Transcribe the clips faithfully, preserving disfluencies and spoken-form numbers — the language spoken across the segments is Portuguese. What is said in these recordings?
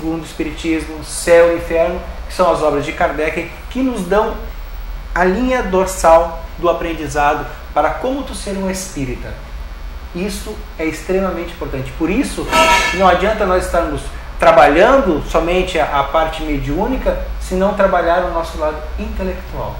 segundo o Espiritismo, Céu e Inferno, que são as obras de Kardec, que nos dão a linha dorsal do aprendizado para como tu ser um espírita. Isso é extremamente importante. Por isso, não adianta nós estarmos trabalhando somente a, a parte mediúnica, se não trabalhar o nosso lado intelectual.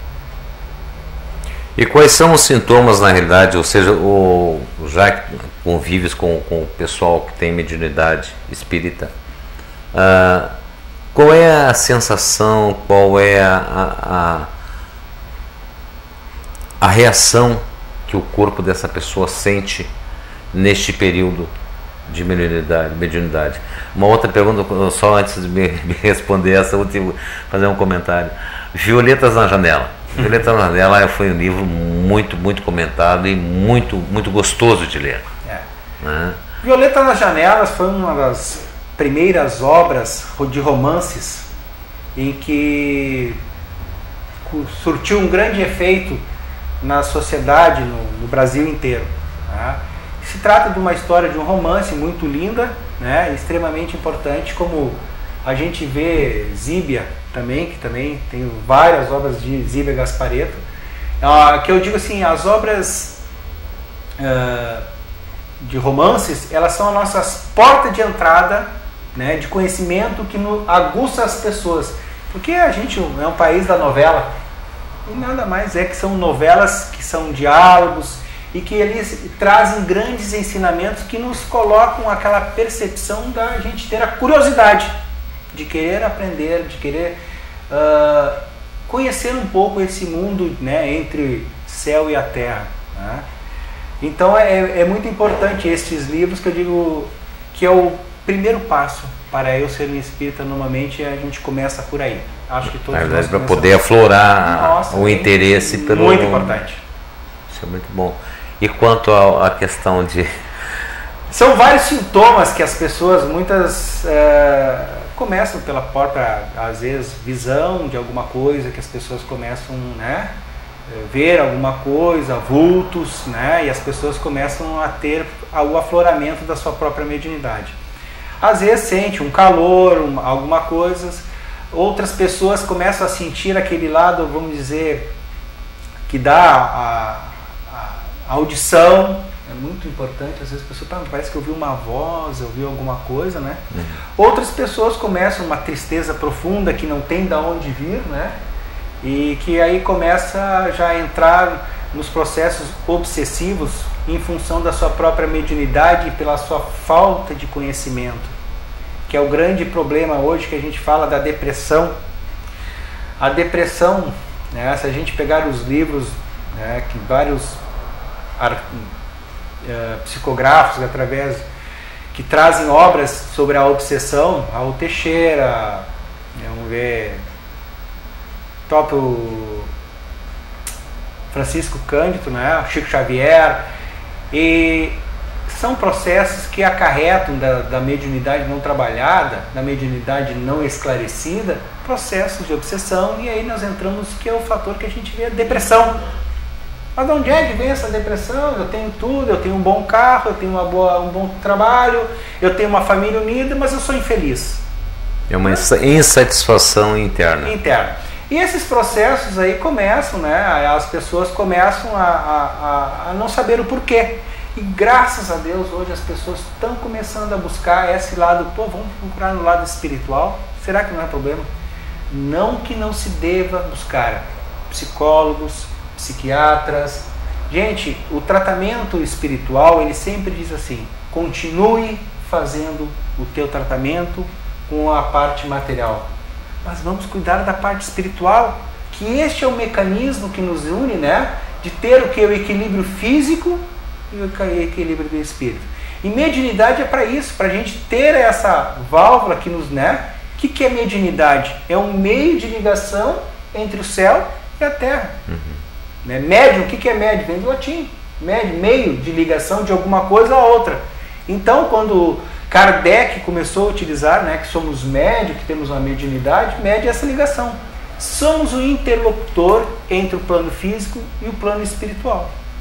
E quais são os sintomas, na realidade, ou seja, o, já que convives com, com o pessoal que tem mediunidade espírita, uh, qual é a sensação, qual é a, a, a reação que o corpo dessa pessoa sente neste período de mediunidade, mediunidade? Uma outra pergunta, só antes de me, me responder essa, eu vou fazer um comentário. Violetas na Janela. Violeta na Janela foi um livro muito, muito comentado e muito, muito gostoso de ler. É. Né? Violeta nas Janelas foi uma das primeiras obras de romances em que surtiu um grande efeito na sociedade, no, no Brasil inteiro. Né? Se trata de uma história de um romance muito linda, né? Extremamente importante, como a gente vê Zíbia também, que também tem várias obras de Zíbia Gasparetto, uh, que eu digo assim, as obras uh, de romances, elas são as nossas portas de entrada, né, de conhecimento que no, aguça as pessoas, porque a gente é um país da novela, e nada mais é que são novelas que são diálogos e que eles trazem grandes ensinamentos que nos colocam aquela percepção da gente ter a curiosidade de querer aprender, de querer uh, conhecer um pouco esse mundo, né, entre céu e a terra. Né? Então é, é muito importante estes livros, que eu digo que é o primeiro passo para eu ser um espírita. Normalmente a gente começa por aí. Acho que todos. Na verdade, para poder aflorar Nossa, o interesse pelo. Muito importante. Isso é muito bom. E quanto à questão de. São vários sintomas que as pessoas, muitas. Uh, começam pela própria, às vezes, visão de alguma coisa, que as pessoas começam, né, ver alguma coisa, vultos, né, e as pessoas começam a ter o afloramento da sua própria mediunidade. Às vezes sente um calor, um, alguma coisa, outras pessoas começam a sentir aquele lado, vamos dizer, que dá a, a, a audição. É muito importante, às vezes a pessoa, ah, parece que eu ouvi uma voz, eu ouvi alguma coisa, né? Uhum. Outras pessoas começam uma tristeza profunda que não tem de onde vir, né? E que aí começa já a entrar nos processos obsessivos em função da sua própria mediunidade e pela sua falta de conhecimento, que é o grande problema hoje que a gente fala da depressão. A depressão, né, se a gente pegar os livros, né, que vários Uh, psicográficos através que trazem obras sobre a obsessão, Raul Teixeira, vamos ver, próprio Francisco Cândido, né, Chico Xavier, e são processos que acarretam da, da mediunidade não trabalhada, da mediunidade não esclarecida, processos de obsessão, e aí nós entramos, que é o fator que a gente vê, a depressão. Mas de onde é que vem essa depressão? Eu tenho tudo, eu tenho um bom carro, eu tenho uma boa, um bom trabalho, eu tenho uma família unida, mas eu sou infeliz. É uma insatisfação interna. Interna. E esses processos aí começam, né? As pessoas começam a, a, a não saber o porquê. E graças a Deus hoje as pessoas estão começando a buscar esse lado, pô, vamos procurar no lado espiritual. Será que não é problema? Não que não se deva buscar psicólogos, psiquiatras. Gente, o tratamento espiritual, ele sempre diz assim, continue fazendo o teu tratamento com a parte material, mas vamos cuidar da parte espiritual, que este é o mecanismo que nos une, né, de ter o que? O equilíbrio físico e o equilíbrio do espírito. E mediunidade é para isso, para a gente ter essa válvula que nos, né, o que, que é mediunidade? É um meio de ligação entre o céu e a terra. Uhum. Né? Médium, o que é médium? Vem do latim. Médium, meio de ligação de alguma coisa a outra. Então, quando Kardec começou a utilizar, né, que somos médium, que temos uma mediunidade, médium é essa ligação. Somos o interlocutor entre o plano físico e o plano espiritual.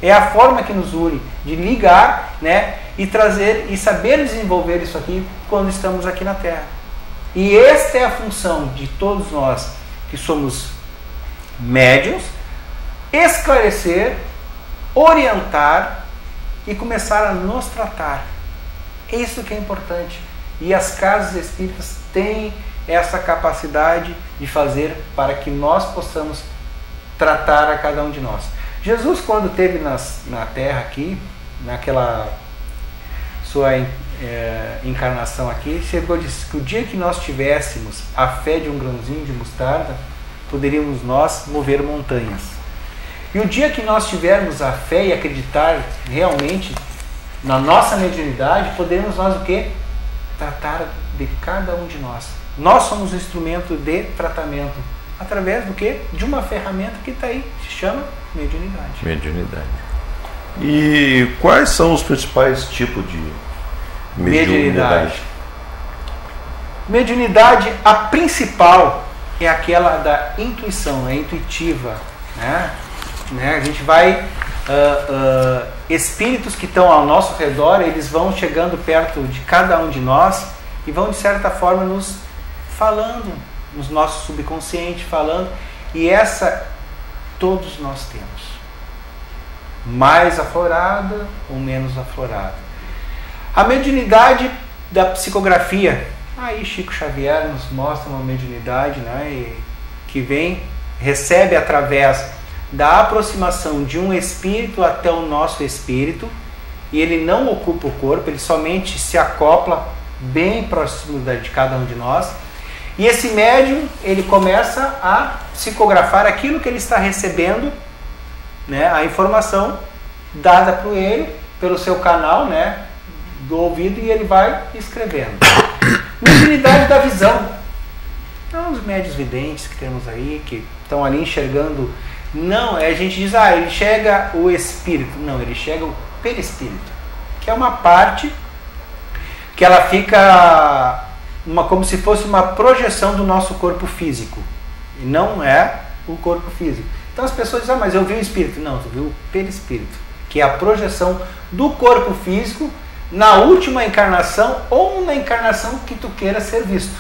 É a forma que nos une de ligar, né, e trazer e saber desenvolver isso aqui quando estamos aqui na Terra. E esta é a função de todos nós que somos médiuns: esclarecer, orientar e começar a nos tratar. É isso que é importante. E as casas espíritas têm essa capacidade de fazer para que nós possamos tratar a cada um de nós. Jesus, quando esteve nas, na Terra aqui, naquela sua é, encarnação aqui, chegou a dizer que o dia que nós tivéssemos a fé de um grãozinho de mostarda, poderíamos nós mover montanhas. E o dia que nós tivermos a fé e acreditar realmente na nossa mediunidade, poderemos nós o quê? Tratar de cada um de nós. Nós somos um instrumento de tratamento. Através do quê? De uma ferramenta que está aí, se chama mediunidade. Mediunidade. E quais são os principais tipos de mediunidade? Mediunidade, mediunidade a principal é aquela da intuição, é intuitiva, né? Né? A gente vai, uh, uh, espíritos que estão ao nosso redor, eles vão chegando perto de cada um de nós e vão de certa forma nos falando, nos nossos subconscientes, falando, e essa todos nós temos, mais aflorada ou menos aflorada. A mediunidade da psicografia, aí Chico Xavier nos mostra uma mediunidade, né, e, que vem, recebe através da aproximação de um espírito até o nosso espírito, e ele não ocupa o corpo, ele somente se acopla bem próximo de cada um de nós. E esse médium, ele começa a psicografar aquilo que ele está recebendo, né, a informação dada para ele, pelo seu canal, né, do ouvido, e ele vai escrevendo. Mediunidade da visão. Então, os médios videntes que temos aí, que estão ali enxergando, não, a gente diz, ah, ele enxerga o espírito. Não, ele enxerga o perispírito, que é uma parte que ela fica... Uma, como se fosse uma projeção do nosso corpo físico, e não é o corpo físico. Então as pessoas dizem, ah, mas eu vi o espírito. Não, tu viu o perispírito, que é a projeção do corpo físico na última encarnação ou na encarnação que tu queira ser visto.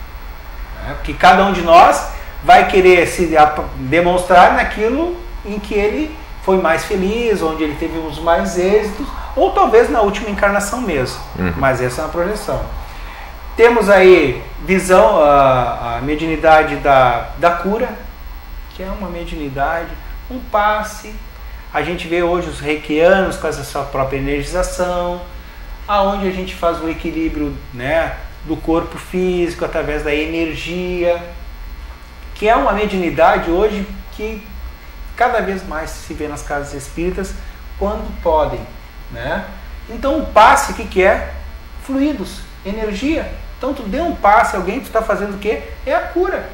É, porque cada um de nós vai querer se demonstrar naquilo em que ele foi mais feliz, onde ele teve os mais êxitos, ou talvez na última encarnação mesmo. Uhum. Mas essa é uma projeção. Temos aí visão, a, a mediunidade da, da cura, que é uma mediunidade, um passe. A gente vê hoje os reikianos com essa sua própria energização, aonde a gente faz o equilíbrio, né, do corpo físico através da energia, que é uma mediunidade hoje que cada vez mais se vê nas casas espíritas quando podem, né? Então o passe, o que, que é? Fluidos, energia. Então tu deu um passe a alguém, tu está fazendo o quê? É a cura.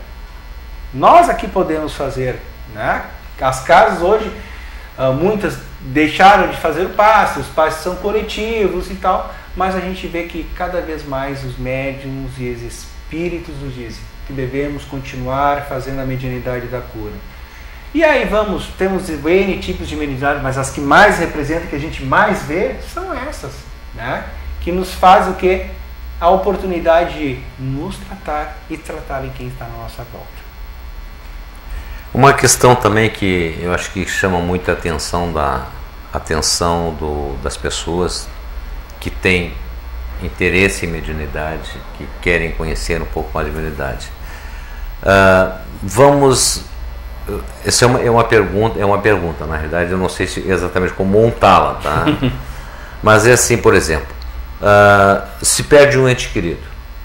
Nós aqui podemos fazer, né? As casas hoje, muitas deixaram de fazer o passe, os passes são coletivos e tal, mas a gente vê que cada vez mais os médiums e os espíritos nos dizem que devemos continuar fazendo a mediunidade da cura. E aí vamos, temos N tipos de mediunidade, mas as que mais representam, que a gente mais vê, são essas, né? Que nos faz o quê? A oportunidade de nos tratar e tratar em quem está na nossa volta. Uma questão também que eu acho que chama muita atenção da atenção do, das pessoas que têm interesse em mediunidade, que querem conhecer um pouco mais de mediunidade. Uh, vamos, essa é uma, é uma pergunta, é uma pergunta, na realidade eu não sei se exatamente como montá-la, tá? Mas é assim, por exemplo, uh, se perde um ente querido,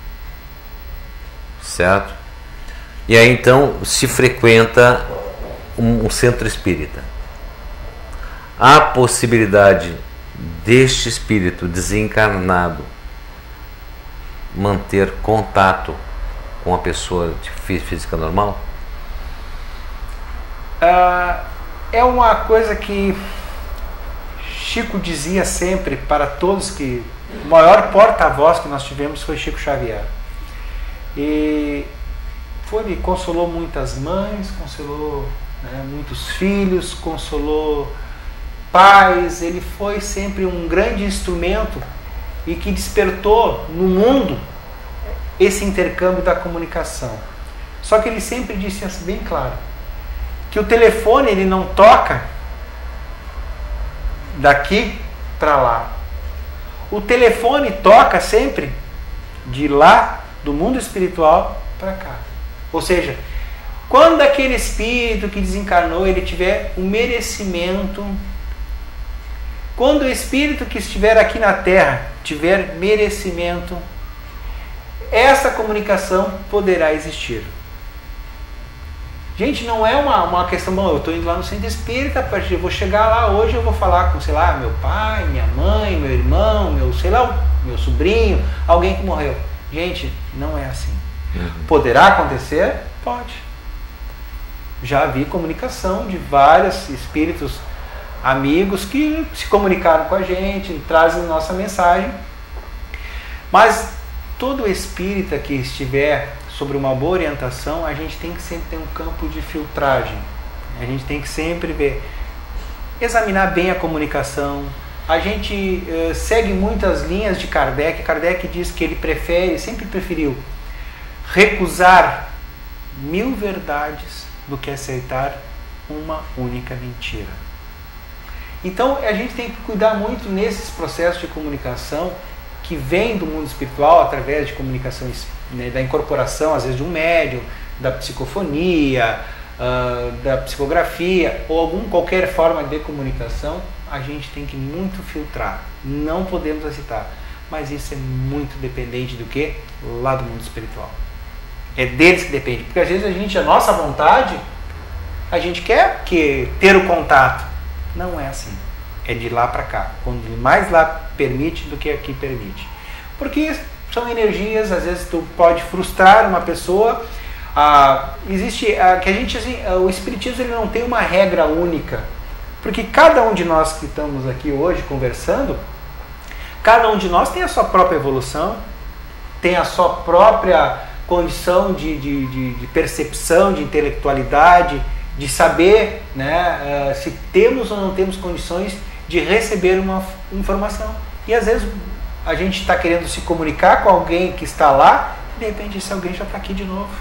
certo? E aí então se frequenta um, um centro espírita. Há possibilidade deste espírito desencarnado manter contato com a pessoa de física normal? Uh, é uma coisa que Chico dizia sempre para todos, que o maior porta-voz que nós tivemos foi Chico Xavier. E foi, ele consolou muitas mães, consolou, né, muitos filhos, consolou paz, ele foi sempre um grande instrumento e que despertou no mundo esse intercâmbio da comunicação. Só que ele sempre disse assim, bem claro, que o telefone ele não toca daqui para lá. O telefone toca sempre de lá, do mundo espiritual, para cá. Ou seja, quando aquele espírito que desencarnou, ele tiver o merecimento, quando o espírito que estiver aqui na Terra tiver merecimento, essa comunicação poderá existir. Gente, não é uma, uma questão, bom, eu estou indo lá no centro espírita, eu vou chegar lá hoje, eu vou falar com, sei lá, meu pai, minha mãe, meu irmão, meu, sei lá, meu sobrinho, alguém que morreu. Gente, não é assim. Uhum. Poderá acontecer? Pode. Já vi comunicação de vários espíritos amigos que se comunicaram com a gente, trazem nossa mensagem. Mas todo espírita que estiver sobre uma boa orientação, a gente tem que sempre ter um campo de filtragem. A gente tem que sempre ver, examinar bem a comunicação. A gente uh, segue muitas linhas de Kardec. Kardec diz que ele prefere, sempre preferiu, recusar mil verdades do que aceitar uma única mentira. Então a gente tem que cuidar muito nesses processos de comunicação que vem do mundo espiritual através de comunicação, né, da incorporação, às vezes de um médium, da psicofonia, uh, da psicografia ou algum qualquer forma de comunicação. A gente tem que muito filtrar. Não podemos aceitar, mas isso é muito dependente do que? Lá do mundo espiritual. É deles que depende, porque às vezes a gente, a nossa vontade, a gente quer que ter o contato. Não é assim. É de lá para cá. Quando mais lá permite do que aqui permite. Porque são energias, às vezes tu pode frustrar uma pessoa. Ah, existe, ah, que a gente, assim, ah, o espiritismo ele não tem uma regra única. Porque cada um de nós que estamos aqui hoje conversando, cada um de nós tem a sua própria evolução, tem a sua própria condição de, de, de, de percepção, de intelectualidade, de saber, né, uh, se temos ou não temos condições de receber uma informação. E às vezes a gente está querendo se comunicar com alguém que está lá, e de repente esse alguém já está aqui de novo.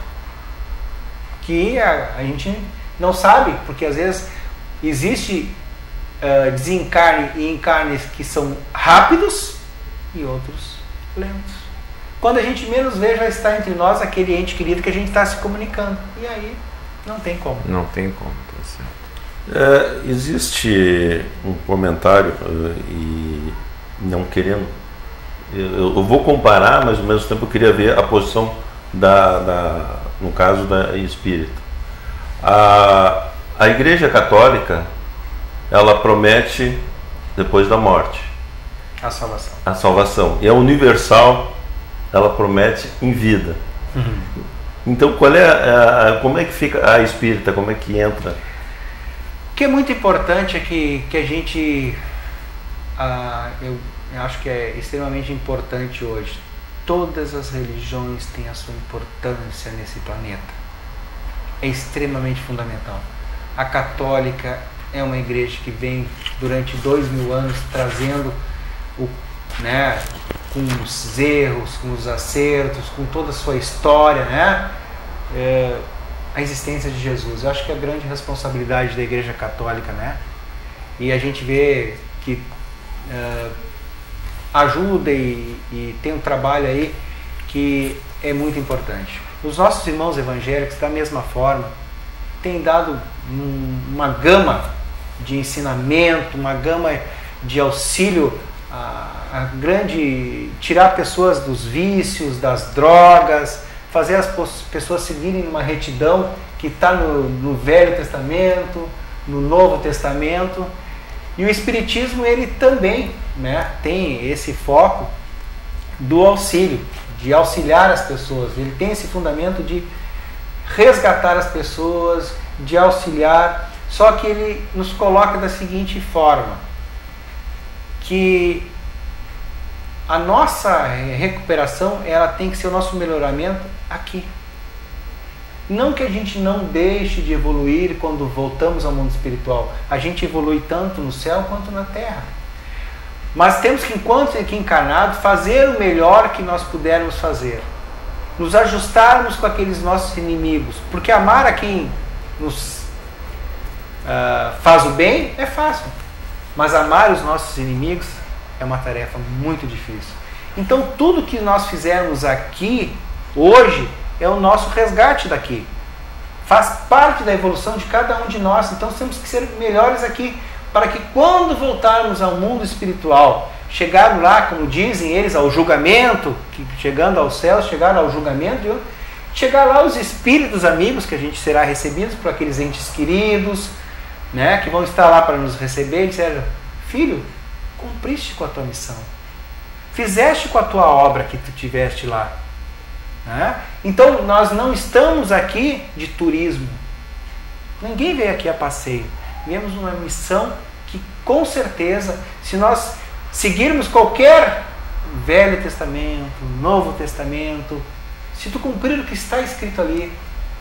Que a, a gente não sabe, porque às vezes existe uh, desencarne e encarnes que são rápidos e outros lentos. Quando a gente menos vê, já está entre nós aquele ente querido que a gente está se comunicando. E aí não tem como. Não tem como, tá certo. É, existe um comentário, e não querendo, eu, eu vou comparar, mas ao mesmo tempo eu queria ver a posição da, da no caso da espírita. A, a Igreja Católica, ela promete depois da morte a salvação. A salvação. E a Universal, ela promete em vida. Uhum. Então, qual é a, a, como é que fica a espírita? Como é que entra? O que é muito importante é que, que a gente, ah, eu, eu acho que é extremamente importante hoje, todas as religiões têm a sua importância nesse planeta. É extremamente fundamental. A católica é uma igreja que vem durante dois mil anos trazendo o, né, com os erros, com os acertos, com toda a sua história, né, é, a existência de Jesus. Eu acho que é a grande responsabilidade da Igreja Católica, né, e a gente vê que é, ajuda e, e tem um trabalho aí que é muito importante. Os nossos irmãos evangélicos, da mesma forma, têm dado um, uma gama de ensinamento, uma gama de auxílio a, a grande, tirar pessoas dos vícios, das drogas, fazer as pessoas seguirem numa retidão que está no, no Velho Testamento, no Novo Testamento. E o Espiritismo, ele também, né, tem esse foco do auxílio, de auxiliar as pessoas. Ele tem esse fundamento de resgatar as pessoas, de auxiliar, só que ele nos coloca da seguinte forma, que a nossa recuperação, ela tem que ser o nosso melhoramento aqui. Não que a gente não deixe de evoluir quando voltamos ao mundo espiritual. A gente evolui tanto no céu quanto na terra. Mas temos que, enquanto aqui encarnado, fazer o melhor que nós pudermos fazer. Nos ajustarmos com aqueles nossos inimigos. Porque amar a quem nos uh, faz o bem é fácil. Mas amar os nossos inimigos é uma tarefa muito difícil. Então tudo que nós fizermos aqui, hoje, é o nosso resgate daqui. Faz parte da evolução de cada um de nós. Então temos que ser melhores aqui, para que quando voltarmos ao mundo espiritual, chegar lá, como dizem eles, ao julgamento, que chegando ao céu, chegar ao julgamento, chegar lá os espíritos amigos, que a gente será recebidos por aqueles entes queridos, né, que vão estar lá para nos receber, e dizer: filho, cumpriste com a tua missão, fizeste com a tua obra que tu tiveste lá. Né? Então nós não estamos aqui de turismo, ninguém veio aqui a passeio, viemos uma missão que, com certeza, se nós seguirmos qualquer Velho Testamento, Novo Testamento, se tu cumprir o que está escrito ali,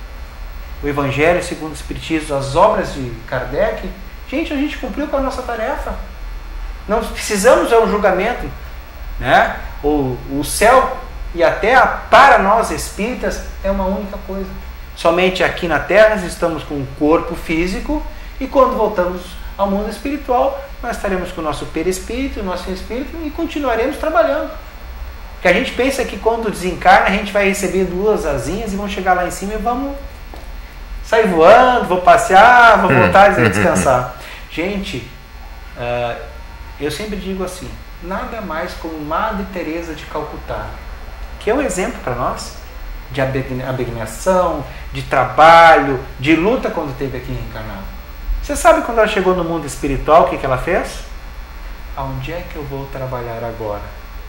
o Evangelho segundo o Espiritismo, as obras de Kardec, gente, a gente cumpriu com a nossa tarefa. Não precisamos de um julgamento, né? o, o céu e a terra, para nós espíritas, é uma única coisa. Somente aqui na terra nós estamos com o corpo físico, e quando voltamos ao mundo espiritual, nós estaremos com o nosso perispírito, o nosso espírito, e continuaremos trabalhando. Porque a gente pensa que quando desencarna, a gente vai receber duas asinhas e vamos chegar lá em cima e vamos sair voando, vou passear, vou voltar a descansar. Gente, uh, eu sempre digo assim, nada mais como Madre Teresa de Calcutá, que é um exemplo para nós de abnegação, de trabalho, de luta quando esteve aqui reencarnado. Você sabe quando ela chegou no mundo espiritual, o que, que ela fez? Aonde é que eu vou trabalhar agora?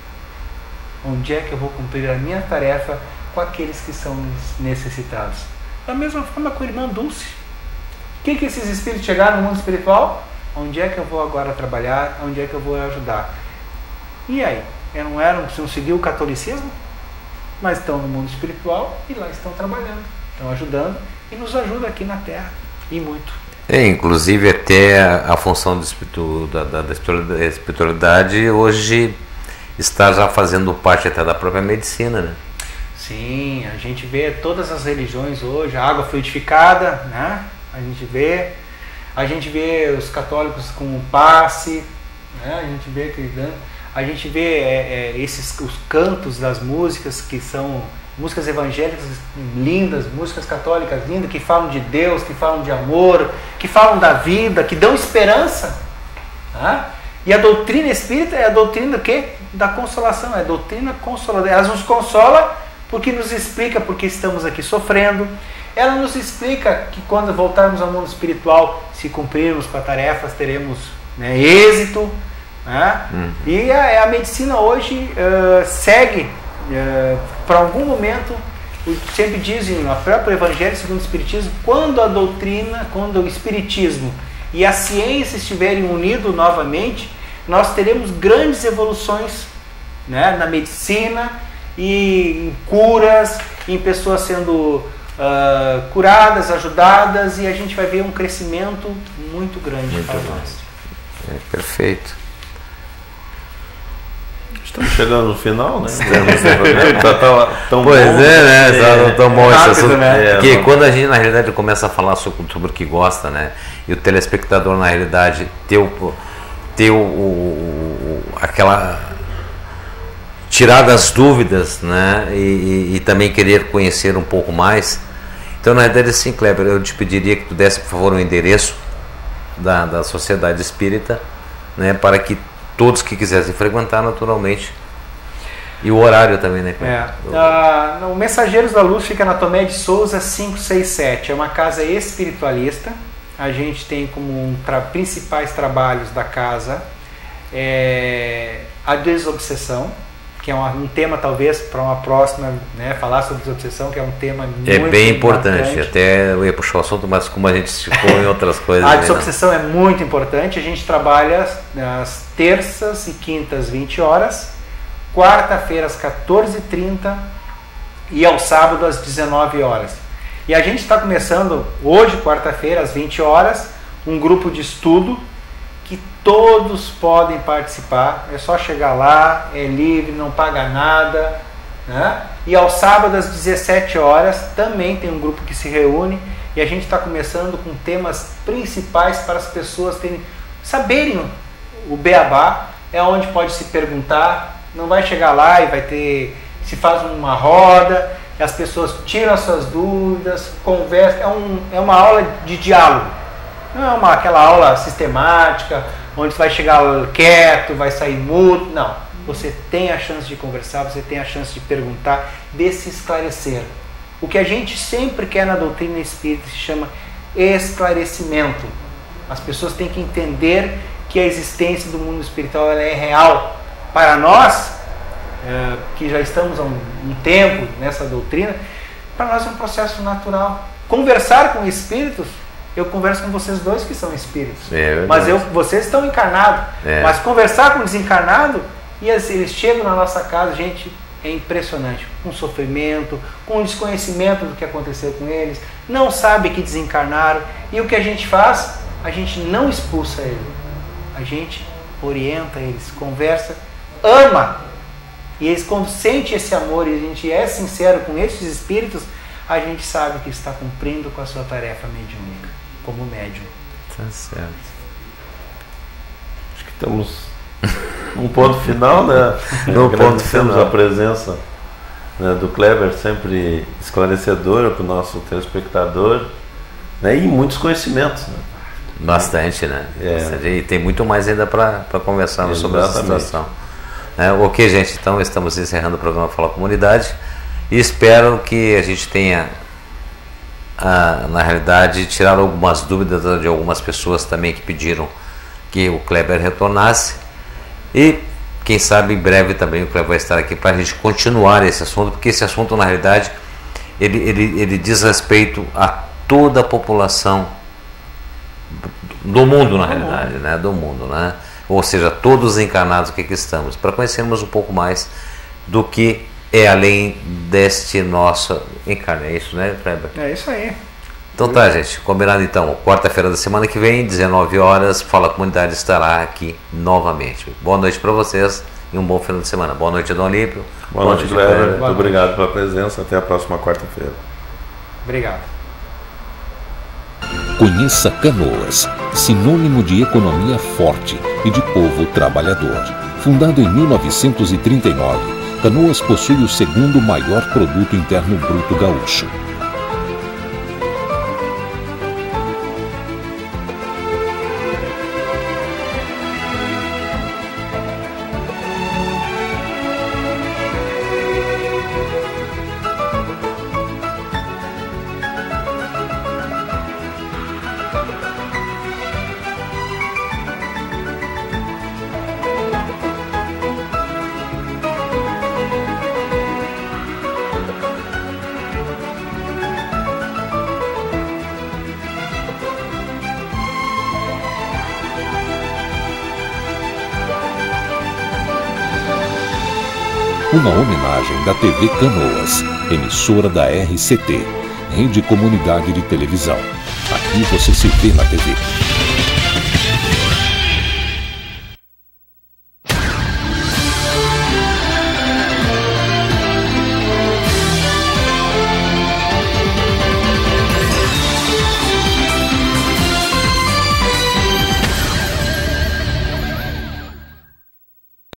Onde é que eu vou cumprir a minha tarefa com aqueles que são necessitados? Da mesma forma com a irmã Dulce. O que, que esses espíritos chegaram no mundo espiritual? Onde é que eu vou agora trabalhar? Onde é que eu vou ajudar? E aí? Não eram, não seguiu o catolicismo? Mas estão no mundo espiritual e lá estão trabalhando, estão ajudando e nos ajudam aqui na Terra, e muito. É, inclusive até a, a função do espiritu, da, da, da espiritualidade hoje está já fazendo parte até da própria medicina, né? Sim, a gente vê todas as religiões hoje, a água fluidificada, né? A gente vê, a gente vê os católicos com o passe, né? A gente vê que a gente vê é, é, esses os cantos das músicas, que são músicas evangélicas lindas, músicas católicas lindas, que falam de Deus, que falam de amor, que falam da vida, que dão esperança. Tá? E a doutrina espírita é a doutrina do quê? Da consolação, é a doutrina consoladora. Ela nos consola porque nos explica porque estamos aqui sofrendo. Ela nos explica que quando voltarmos ao mundo espiritual, se cumprirmos com as tarefas, teremos, né, êxito. Né? Uhum. E a, a medicina hoje uh, segue uh, para algum momento, sempre dizem no próprio Evangelho segundo o Espiritismo, quando a doutrina, quando o Espiritismo e a ciência estiverem unidos novamente, nós teremos grandes evoluções, né, na medicina e em curas, em pessoas sendo uh, curadas, ajudadas, e a gente vai ver um crescimento muito grande muito para nós. É, perfeito. Estamos chegando no final, né? tá, tá tão pois bom, é, né? É, tá tão bom rápido, esse assunto. Né? Porque É, quando a gente, na realidade, começa a falar sobre, sobre o que gosta, né? E o telespectador, na realidade, ter, o, ter o, o, aquela... tirar das dúvidas, né? E, e, e também querer conhecer um pouco mais. Então, na realidade, assim, Kleber, eu te pediria que tu desse, por favor, o endereço da, da Sociedade Espírita, né? Para que todos que quisessem frequentar, naturalmente. E o horário também, né? É. Ah, o Mensageiros da Luz fica na Tomé de Souza quinhentos e sessenta e sete. É uma casa espiritualista. A gente tem como um tra principais trabalhos da casa é, a desobsessão, que é uma, um tema talvez para uma próxima, né, falar sobre desobsessão, que é um tema muito é bem importante. importante. Até eu ia puxar o assunto, mas como a gente esticou em outras coisas. A desobsessão é muito importante. A gente trabalha às terças e quintas, vinte horas, quarta-feira às quatorze e trinta e ao sábado às dezenove horas. E a gente está começando hoje, quarta-feira, às vinte horas, um grupo de estudo que todos podem participar. É só chegar lá, é livre, não paga nada, né? E ao sábado às dezessete horas também tem um grupo que se reúne e a gente está começando com temas principais para as pessoas terem, saberem o beabá. É onde pode se perguntar, não vai chegar lá e vai ter, se faz uma roda, e as pessoas tiram as suas dúvidas, conversam, é, um, é uma aula de diálogo, não é uma, aquela aula sistemática, onde você vai chegar quieto, vai sair mudo, não, você tem a chance de conversar, você tem a chance de perguntar, de se esclarecer. O que a gente sempre quer na doutrina espírita se chama esclarecimento. As pessoas têm que entender que a existência do mundo espiritual ela é real. Para nós, é, que já estamos há um, um tempo nessa doutrina, para nós é um processo natural. Conversar com espíritos, eu converso com vocês dois que são espíritos, é mas eu, vocês estão encarnados. É. Mas conversar com o desencarnado, e eles chegam na nossa casa, gente, é impressionante, com sofrimento, com desconhecimento do que aconteceu com eles, não sabe que desencarnaram, e o que a gente faz? A gente não expulsa ele. A gente orienta eles, conversa, ama. E eles, quando sente esse amor e a gente é sincero com esses espíritos, a gente sabe que está cumprindo com a sua tarefa mediúnica, como médium. Tá certo. Acho que estamos num ponto final, né? No ponto final. A presença, né, do Kleber, sempre esclarecedora para o nosso telespectador, né, e muitos conhecimentos, né? Bastante, né? É. Bastante. E tem muito mais ainda para conversar sobre essa situação. É, ok, gente, então estamos encerrando o programa Fala Comunidade e espero que a gente tenha, ah, na realidade, tirado algumas dúvidas de algumas pessoas também que pediram que o Kleber retornasse e quem sabe em breve também o Kleber vai estar aqui para a gente continuar esse assunto, porque esse assunto, na realidade, ele, ele, ele diz respeito a toda a população do mundo, na realidade, né? Do mundo, né? Ou seja, todos os encarnados que aqui estamos, para conhecermos um pouco mais do que é além deste nosso encarne. É isso, né, Kleber? É isso aí. Então tá, gente, combinado então, quarta-feira da semana que vem, dezenove horas, Fala Comunidade estará aqui novamente. Boa noite para vocês e um bom final de semana. Boa noite, Dom Olímpio. Boa, Boa noite, Kleber. Muito Boa obrigado noite. Pela presença. Até a próxima quarta-feira. Obrigado. Conheça Canoas, sinônimo de economia forte e de povo trabalhador. Fundado em mil novecentos e trinta e nove, Canoas possui o segundo maior produto interno bruto gaúcho. Uma homenagem da T V Canoas, emissora da R C T, Rede Comunidade de Televisão. Aqui você se vê na T V.